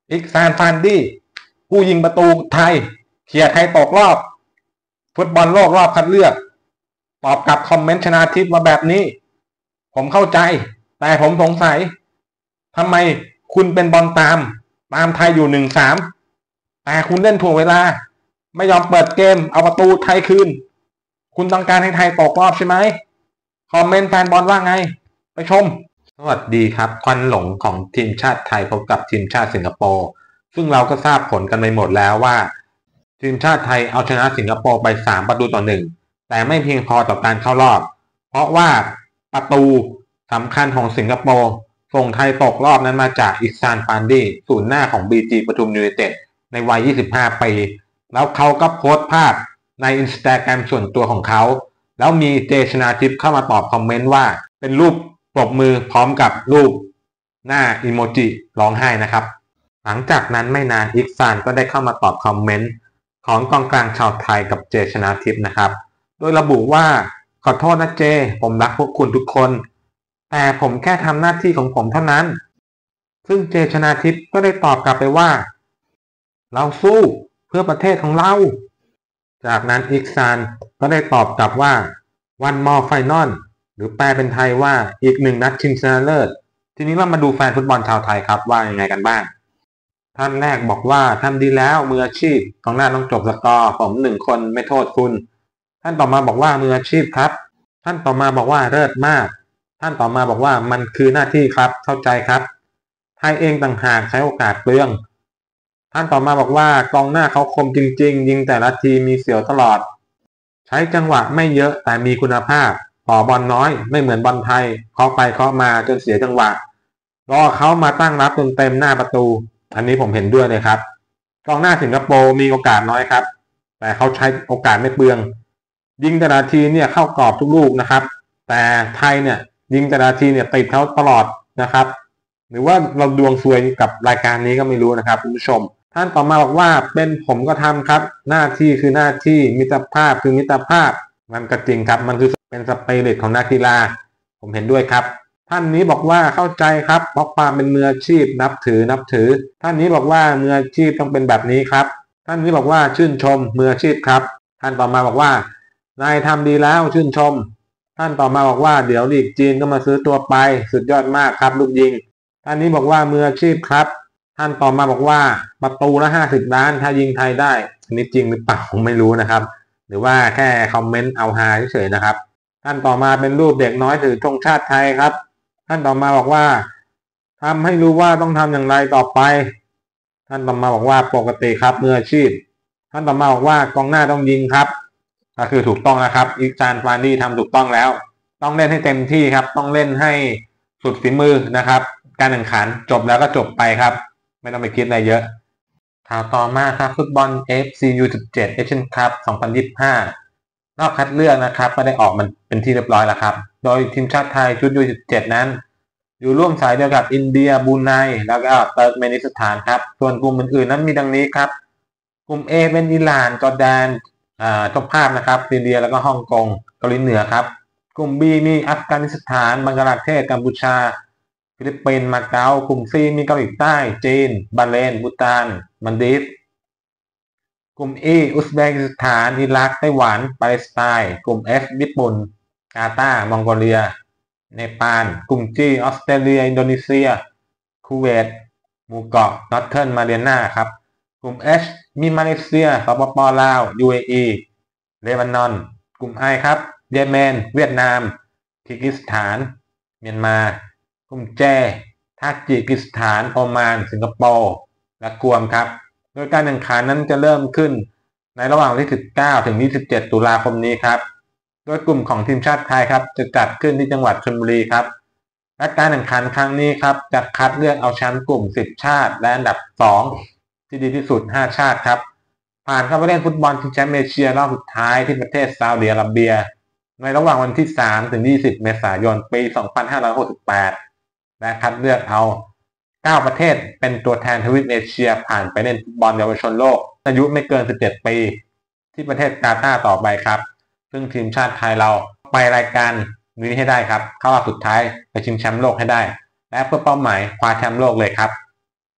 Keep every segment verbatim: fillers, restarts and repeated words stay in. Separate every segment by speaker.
Speaker 1: อิกซานฟานดี้ผู้ยิงประตูไทยเคลียร์ไทยตกรอบฟุตบอลโลกรอบคัดเลือกตอบกับคอมเมนต์ชนาทิพย์มาแบบนี้ผมเข้าใจแต่ผมสงสัยทำไมคุณเป็นบอลตามตามไทยอยู่ หนึ่งสาม แต่คุณเล่นถ่วงเวลาไม่ยอมเปิดเกมเอาประตูไทยคืนคุณต้องการให้ไทยตกรอบใช่ไหมคอมเมนต์แฟนบอลว่าไงไปชมสวัสดีครับควันหลงของทีมชาติไทยพบกับทีมชาติสิงคโปร์ซึ่งเราก็ทราบผลกันไปหมดแล้วว่าทีมชาติไทยเอาชนะสิงคโปร์ไปสามประตูต่อหนึ่งแต่ไม่เพียงพอต่อการเข้ารอบเพราะว่าประตูสำคัญของสิงคโปร์ส่งไทยตกรอบนั้นมาจากอิกซานฟานดี้ศูนย์หน้าของ บี จี ปทุมยูไนเต็ดในวัยยี่สิบห้าปีแล้วเขาก็โพสต์ภาพใน Instagram ส่วนตัวของเขาแล้วมีเจชนาทิพย์เข้ามาตอบคอมเมนต์ว่าเป็นรูปปรบมือพร้อมกับรูปหน้าอีโมจิร้องไห้นะครับหลังจากนั้นไม่นานอิกซานก็ได้เข้ามาตอบคอมเมนต์ของกองกลางชาวไทยกับเจชนาทิพย์นะครับโดยระบุว่าขอโทษนะเจผมรักพวกคุณทุกคนแต่ผมแค่ทำหน้าที่ของผมเท่านั้นซึ่งเจชนาทิพย์ก็ได้ตอบกลับไปว่าเราสู้เพื่อประเทศของเราจากนั้นอิกซานก็ได้ตอบกลับว่า one more final หรือแปลเป็นไทยว่าอีกหนึ่งนัดชิงชนะเลิศทีนี้เรามาดูแฟนฟุตบอลชาวไทยครับว่ายังไงกันบ้างท่านแรกบอกว่าทำดีแล้วมืออาชีพกองหน้าต้องจบสกอร์ผมหนึ่งคนไม่โทษคุณท่านต่อมาบอกว่ามืออาชีพครับท่านต่อมาบอกว่าเลิศมากท่านต่อมาบอกว่ามันคือหน้าที่ครับเข้าใจครับไทยเองต่างหากใช้โอกาสเปลืองท่านต่อมาบอกว่ากองหน้าเขาคมจริงๆยิงแต่ละทีมีเสียวตลอดใช้จังหวะไม่เยอะแต่มีคุณภาพต่อบอลน้อยไม่เหมือนบอลไทยเคาะไปเคาะมาจนเสียจังหวะรอเขามาตั้งรับจนเต็มหน้าประตูอันนี้ผมเห็นด้วยเลยครับกองหน้าสิงคโปร์มีโอกาสน้อยครับแต่เขาใช้โอกาสไม่เปลืองยิงแต่ละทีเนี่ยเข้ากรอบทุกลูกนะครับแต่ไทยเนี่ยยิงแต่ละทีเนี่ยติดเขาตลอดนะครับหรือว่าเราดวงซวยกับรายการนี้ก็ไม่รู้นะครับคุณผู้ชมท่านต่อมาบอกว่าเป็นผมก็ทำครับหน้าที่คือหน้าที่มิตรภาพคือมิตรภาพมันก็จริงครับมันคือเป็นสปิริตของนักกีฬาผมเห็นด้วยครับท่านนี้บอกว่าเข้าใจครับเพราะความเป็นมืออาชีพนับถือนับถือท่านนี้บอกว่ามืออาชีพต้องเป็นแบบนี้ครับท่านนี้บอกว่าชื่นชมมืออาชีพครับท่านต่อมาบอกว่านายทำดีแล้วชื่นชมท่านต่อมาบอกว่าเดี๋ยวลีกจีนก็มาซื้อตัวไปสุดยอดมากครับลูกยิงท่านนี้บอกว่ามืออาชีพครับท่านต่อมาบอกว่าประตูละห้าสิบล้านถ้ายิงไทยได้อันนี้จริงหรือเปล่าผมไม่รู้นะครับหรือว่าแค่คอมเมนต์เอาฮาเฉยๆนะครับท่านต่อมาเป็นรูปเด็กน้อยถือธงชาติไทยครับท่านต่อมาบอกว่าทำให้รู้ว่าต้องทำอย่างไรต่อไปท่านต่อมาบอกว่าปกติครับมืออาชีพท่านต่อมาบอกว่ากองหน้าต้องยิงครับก็คือถูกต้องนะครับอิกซานฟานดี้ทำถูกต้องแล้วต้องเล่นให้เต็มที่ครับต้องเล่นให้สุดฝีมือนะครับการแข่งขันจบแล้วก็จบไปครับไม่ต้องไปคิดอะไรเยอะข่าวต่อมาครับฟุตบอล เอฟ ซี ยู สิบเจ็ด Asian Cup สองพันยี่สิบห้ารอบคัดเลือกนะครับก็ได้ออกมันเป็นที่เรียบร้อยแล้วครับโดยทีมชาติไทยชุด ยู สิบเจ็ด นั้นอยู่ร่วมสายเดียวกับอินเดียบรูไนแล้วก็เติร์กเมนิสถานครับส่วนกลุ่มอื่นๆนั้นมีดังนี้ครับกลุ่ม A เป็นอิหร่านจอร์แดนอ่าเจ้าภาพนะครับซีเรียแล้วก็ฮ่องกงเกาหลีเหนือครับกลุ่ม B มีอัฟกานิสถานบังกลาเทศกัมพูชาฟิลิปปินส์มาเก๊ากลุ่ม C มีเกาหลีใต้จีนบาห์เรนบูตานมันดีฟกลุ่ม E อุซเบกิสถานอิรักไต้หวันปาเลสไตน์กลุ่ม F ญี่ปุ่นกาตาร์มองโกเลียเนปาลกลุ่ม G ออสเตรเลียอินโดนีเซียคูเวตหมู่เกาะนอร์เทิร์นมาเรียนาครับกลุ่ม H มีมาเลเซียสปป.ลาว ยู เอ อี เลบานอนกลุ่ม I ครับเยเมนเวียดนามคิร์กิสถานเมียนมากลุ่ม J ทาจิกิสถานโอมานสิงคโปร์และกวมครับโดยการแข่งขันนั้นจะเริ่มขึ้นในระหว่างวันที่สิบเก้าถึงยี่สิบเจ็ดตุลาคมนี้ครับโดยกลุ่มของทีมชาติไทยครับจะจัดขึ้นที่จังหวัดชลบุรีครับและการแข่งขันครั้งนี้ครับจะคัดเลือกเอาแชมป์กลุ่มสิบชาติและอันดับสองที่ดีที่สุดห้าชาติครับผ่านเข้าไปเล่นฟุตบอลชิงแชมป์เอเชียรอบสุดท้ายที่ประเทศซาอุดิอาระเบียในระหว่างวันที่สามถึงยี่สิบเมษายนปีสองพันห้าร้อยหกสิบแปดและคัดเลือกเอาเก้าประเทศเป็นตัวแทนทวีปเอเชียผ่านไปเล่นฟุตบอลเยาวชนโลกอายุไม่เกินสิบเจ็ดปีที่ประเทศกาตาร์ต่อไปครับซึ่งทีมชาติไทยเราไปรายการนี้ให้ได้ครับเข้ารอบสุดท้ายไปชิงแชมป์โลกให้ได้และเพื่อเป้าหมายคว้าแชมป์โลกเลยครับ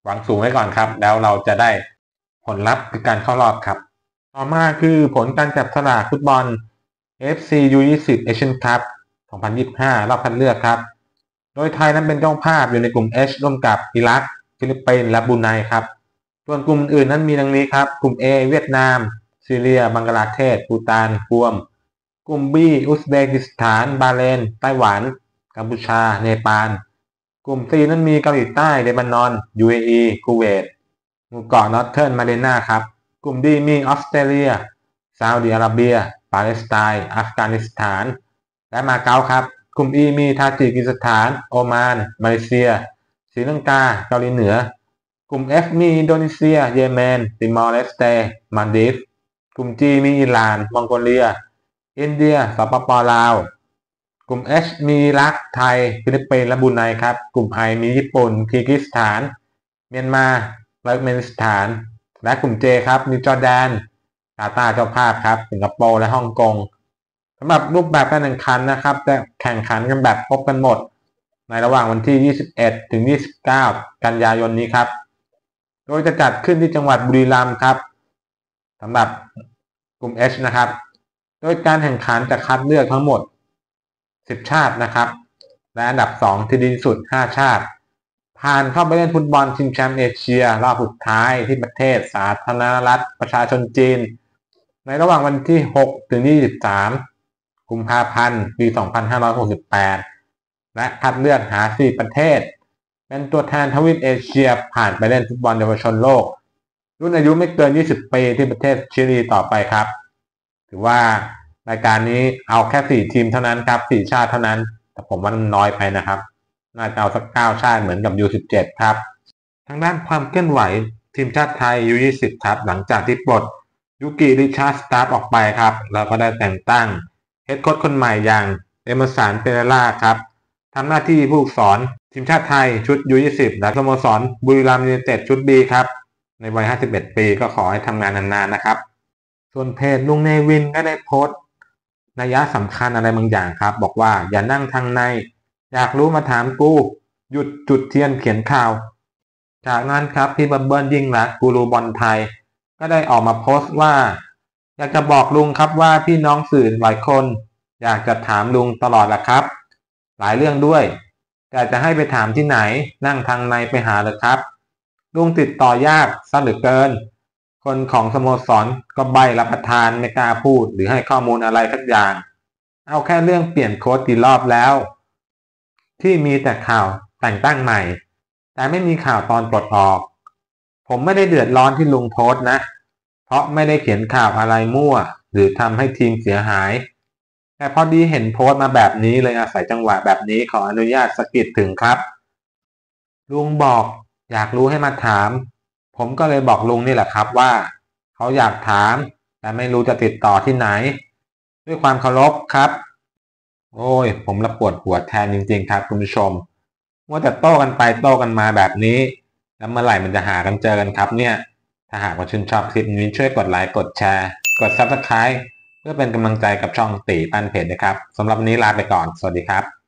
Speaker 1: หวังสูงไว้ก่อนครับแล้วเราจะได้ผลลัพธ์คือการเข้ารอบครับต่อมาคือผลการจับสลากฟุตบอล เอฟ ซี ยู ยี่สิบ Asian Cup สองพันยี่สิบห้ารอบคัดเลือกครับโดยไทยนั้นเป็นเจ้าภาพอยู่ในกลุ่ม H ร่วมกับอิรักฟิลิปปินส์และบรูไนครับส่วนกลุ่มอื่นนั้นมีดังนี้ครับกลุ่ม A เวียดนามซีเรียบังกลาเทศภูฏานกวมกลุ่ม B อุซเบกิสถานบาห์เรนไต้หวันกัมพูชาเนปาลกลุ่ม C นั้นมีเกาหลีใต้เลบานอน ยู เอ อี คูเวตหมู่เกาะนอร์เทิร์นมาเรนาครับกลุ่ม D มีออสเตรเลียซาอุดิอาระเบียปาเลสไตน์อัฟกานิสถานและมาเก๊าครับกลุ่ม E มีทาจิกิสถานโอมานมาเลเซียศรีลังกาเกาหลีเหนือกลุ่ม F มีอินโดนีเซียเยเมนติมอร์เลสเตมาลดีฟส์กลุ่ม G มีอิหร่านมองโกเลียอินเดียสปปลาวกลุ่ม H มีอิรักไทยฟิลิปปินส์และบรูไนครับกลุ่ม I มีญี่ปุ่นคีร์กิสถานเมียนมาเติร์กเมนิสถานและกลุ่ม J ครับมีจอร์แดนกาตาร์เจ้าภาพครับสิงคโปร์และฮ่องกงสำหรับรูปแบบการแข่งขันนะครับจะแข่งขันกันแบบพบกันหมดในระหว่างวันที่ยี่สิบเอ็ดถึงยี่สิบเก้ากันยายนนี้ครับโดยจะจัดขึ้นที่จังหวัดบุรีรัมย์ครับสำหรับกลุ่ม H นะครับโดยการแข่งขันจะคัดเลือกทั้งหมดสิบชาตินะครับและอันดับสองที่ดีที่สุดห้าชาติผ่านเข้าไปเล่นฟุตบอลชิงแชมป์เอเชียรอบสุดท้ายที่ประเทศสาธารณรัฐประชาชนจีนในระหว่างวันที่หกถึงยี่สิบสามกุมภาพันธ์ปีสองพันห้าร้อยหกสิบแปดและคัดเลือกหาสี่ประเทศเป็นตัวแทนทวีปเอเชียผ่านไปเล่นฟุตบอลเยาวชนโลกรุ่นอายุไม่เกินยี่สิบปีที่ประเทศชิลีต่อไปครับถือว่ารายการนี้เอาแค่สี่ทีมเท่านั้นครับสี่ชาติเท่านั้นแต่ผมว่ามันน้อยไปนะครับน่าจะเอาสักเก้าชาติเหมือนกับ ยู สิบเจ็ด ครับทางด้านความเคลื่อนไหวทีมชาติไทย ยู ยี่สิบ ครับหลังจากที่ปลดยูกิริชาร์ดสตาร์ฟออกไปครับแล้วก็ได้แต่งตั้งเฮดโค้ชคนใหม่อย่างเอเมอร์สันเปเรล่าครับทำหน้าที่ผู้ฝึกสอนทีมชาติไทยชุด ยู ยี่สิบ และสโมสรบุรีรัมย์ยูไนเต็ดชุด B ครับในวัยห้าสิบเอ็ดปีก็ขอให้ทำงานนานๆนะครับส่วนเพจลุงเนวินก็ได้โพสต์นัยสำคัญอะไรบางอย่างครับบอกว่าอย่านั่งทางในอยากรู้มาถามกูหยุดจุดเทียนเขียนข่าวจากนั้นครับพี่บับเบิ้ลยิ่งรักกูรูบอลไทยก็ได้ออกมาโพสต์ว่าอยากจะบอกลุงครับว่าพี่น้องสื่อหลายคนอยากจะถามลุงตลอดแหละครับหลายเรื่องด้วยแต่จะให้ไปถามที่ไหนนั่งทางในไปหาเลยครับลุงติดต่อยากซะเหลือเกินคนของสโมสรก็ใบรับประทานไม่กล้าพูดหรือให้ข้อมูลอะไรสักอย่างเอาแค่เรื่องเปลี่ยนโค้ชกี่รอบแล้วที่มีแต่ข่าวแต่งตั้งใหม่แต่ไม่มีข่าวตอนปลดออกผมไม่ได้เดือดร้อนที่ลุงโพสต์นะเพราะไม่ได้เขียนข่าวอะไรมั่วหรือทำให้ทีมเสียหายแต่พอดีเห็นโพสต์มาแบบนี้เลยอาศัยจังหวะแบบนี้ขออนุญาตสะกิดถึงครับลุงบอกอยากรู้ให้มาถามผมก็เลยบอกลุงนี่แหละครับว่าเขาอยากถามแต่ไม่รู้จะติดต่อที่ไหนด้วยความเคารพครับโอ้ยผมละปวดหัวแทนจริงๆครับคุณผู้ชมว่าแต่โต้กันไปโต้กันมาแบบนี้แล้วเมื่อไหร่มันจะหากันเจอกันครับเนี่ยถ้าหากว่าชื่นชอบคลิปนี้ช่วยกดไลค์กดแชร์กด ซับสไครบ์ เพื่อเป็นกำลังใจกับช่องตีปั้นเพจนะครับสำหรับวันนี้ลาไปก่อนสวัสดีครับ